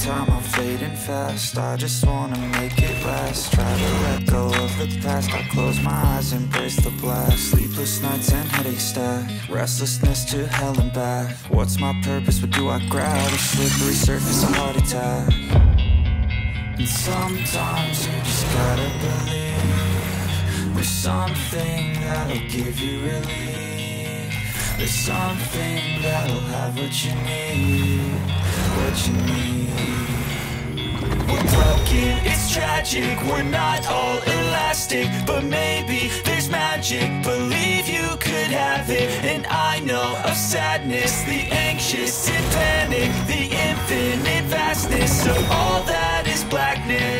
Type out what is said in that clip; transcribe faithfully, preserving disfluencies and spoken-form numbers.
time, I'm fading fast. I just wanna make it last. Try to let go of the past. I close my eyes, embrace the blast. Sleepless nights and headache stack. Restlessness to hell and back. What's my purpose? What do I grab? A slippery surface, a heart attack. And sometimes you just gotta believe there's something that'll give you relief. There's something that'll have what you need, what you need. We're broken, it's tragic, we're not all elastic, but maybe there's magic. Believe you could have it, and I know of sadness, the anxious and panic, the infinite vastness of all that is blackness.